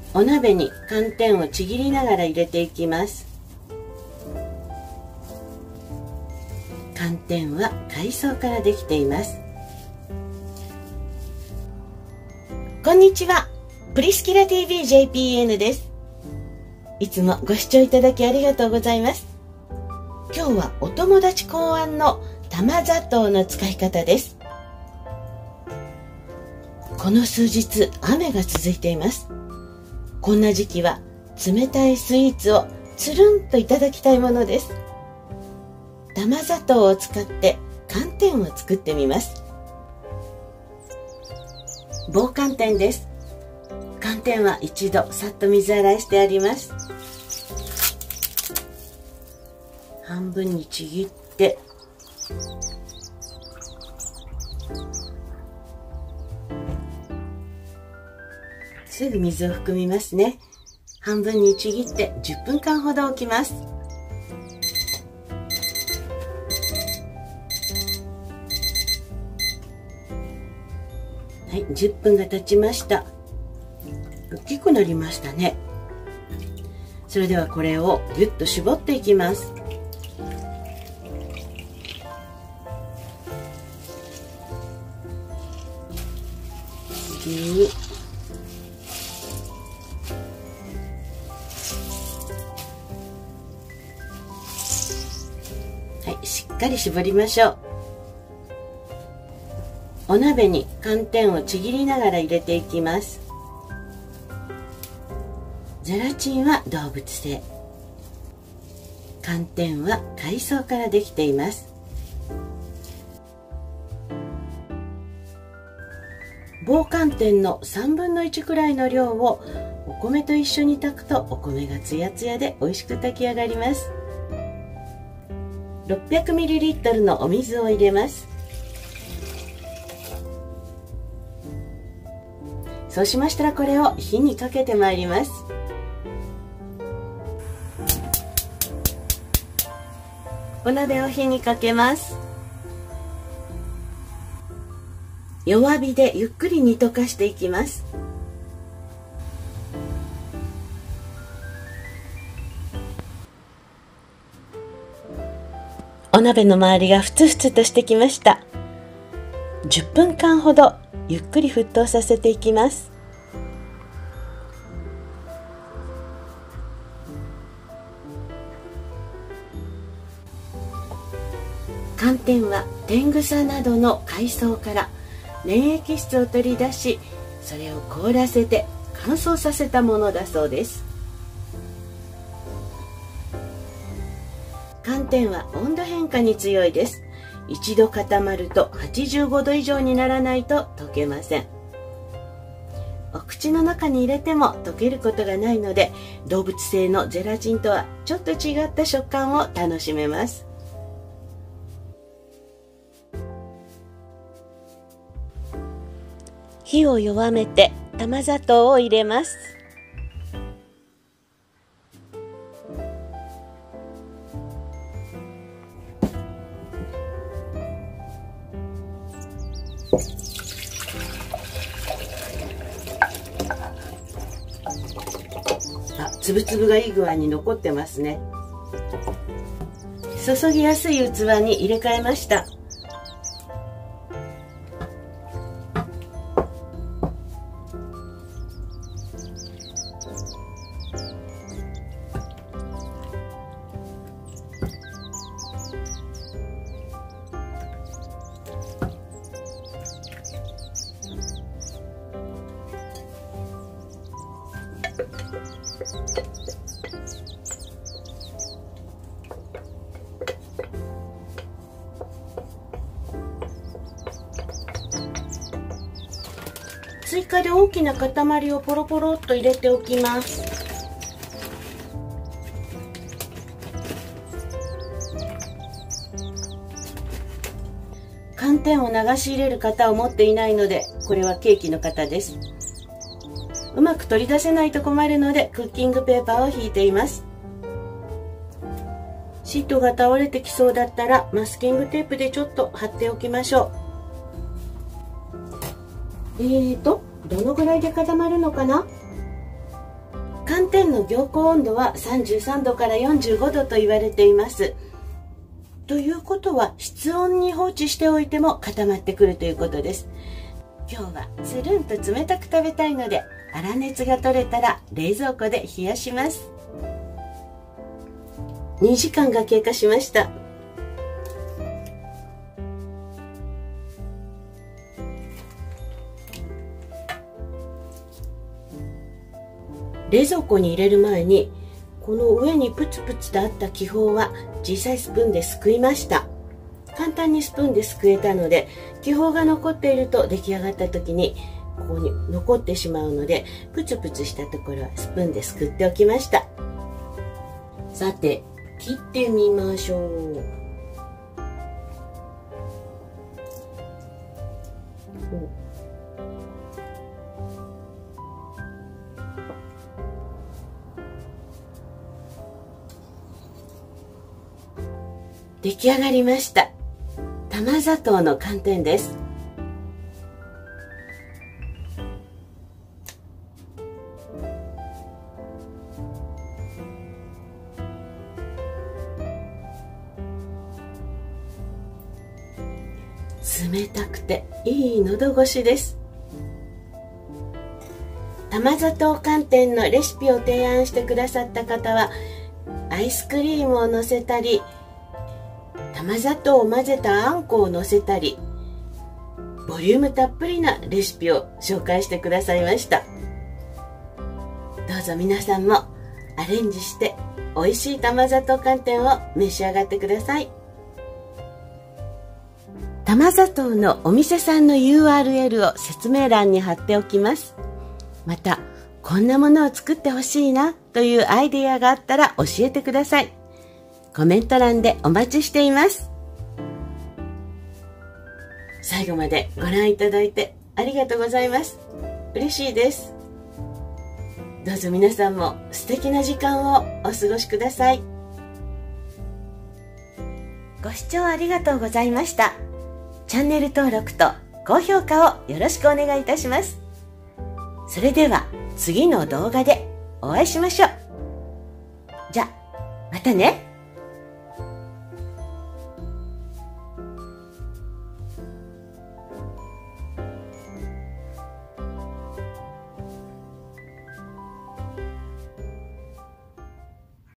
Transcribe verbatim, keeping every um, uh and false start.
お鍋に寒天をちぎりながら入れていきます。寒天は海藻からできています。こんにちは、プリスキラ ティーブイ ジェイピーエヌ です。いつもご視聴いただきありがとうございます。今日はお友達考案の玉砂糖の使い方です。この数日雨が続いています。こんな時期は冷たいスイーツをつるんといただきたいものです。玉砂糖を使って寒天を作ってみます。棒寒天です。寒天は一度さっと水洗いしてあります。半分にちぎってすぐ水を含みますね。半分にちぎってじゅっぷんかんほど置きます。はい、じゅっぷんが経ちました。大きくなりましたね。それではこれをぎゅっと絞っていきます。ぎゅーはい、しっかり絞りましょう。お鍋に寒天をちぎりながら入れていきます。ゼラチンは動物性、寒天は海藻からできています。棒寒天のさんぶんのいちくらいの量をお米と一緒に炊くとお米がツヤツヤで美味しく炊き上がります。ろっぴゃくミリリットル のお水を入れます。そうしましたらこれを火にかけてまいります。お鍋を火にかけます。弱火でゆっくり煮溶かしていきます。お鍋の周りがふつふつとしてきました。じゅっぷんかんほどゆっくり沸騰させていきます。寒天は天草などの海藻から粘液質を取り出し、それを凍らせて乾燥させたものだそうです。寒天は温度変化に強いです。一度固まるとはちじゅうごど以上にならないと溶けません。お口の中に入れても溶けることがないので、動物性のゼラチンとはちょっと違った食感を楽しめます。火を弱めて玉砂糖を入れます。あ、つぶつぶがいい具合に残ってますね。注ぎやすい器に入れ替えました。追加で大きな塊をポロポロっと入れておきます。寒天を流し入れる型を持っていないので、これはケーキの型です。うまく取り出せないと困るのでクッキングペーパーを引いています。シートが倒れてきそうだったらマスキングテープでちょっと貼っておきましょう。えーとどのぐらいで固まるのかな。 寒天の凝固温度はさんじゅうさんどからよんじゅうごどと言われています。ということは室温に放置しておいても固まってくるということです。今日はつるんと冷たく食べたいので、粗熱が取れたら冷蔵庫で冷やします。にじかんが経過しました。冷蔵庫に入れる前に、この上にプツプツとあった気泡は小さいスプーンですくいました。簡単にスプーンですくえたので、気泡が残っていると出来上がった時にここに残ってしまうので、プツプツしたところはスプーンですくっておきました。さて、切ってみましょう。出来上がりました。玉砂糖の寒天です。冷たくていい喉越しです。玉砂糖寒天のレシピを提案してくださった方は、アイスクリームをのせたり、玉砂糖を混ぜたあんこをのせたり、ボリュームたっぷりなレシピを紹介してくださいました。どうぞ皆さんもアレンジして美味しい玉砂糖寒天を召し上がってください。玉砂糖のお店さんの ユーアールエル を説明欄に貼っておきます。また、こんなものを作ってほしいなというアイデアがあったら教えてください。コメント欄でお待ちしています。最後までご覧いただいてありがとうございます。嬉しいです。どうぞ皆さんも素敵な時間をお過ごしください。ご視聴ありがとうございました。チャンネル登録と高評価をよろしくお願いいたします。それでは次の動画でお会いしましょう。じゃあ、またね。